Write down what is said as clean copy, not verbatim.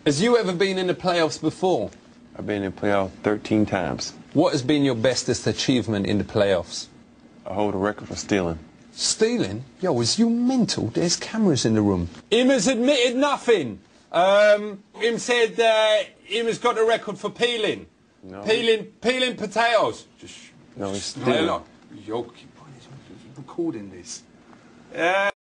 Has you ever been in the playoffs before? I've been in the playoffs 13 times. What has been your bestest achievement in the playoffs? I hold a record for stealing. Stealing? Yo, is you mental? There's cameras in the room. Him has admitted nothing. Him said him has got a record for peeling. No. Peeling potatoes. No, he's stealing. Yo, keep recording this.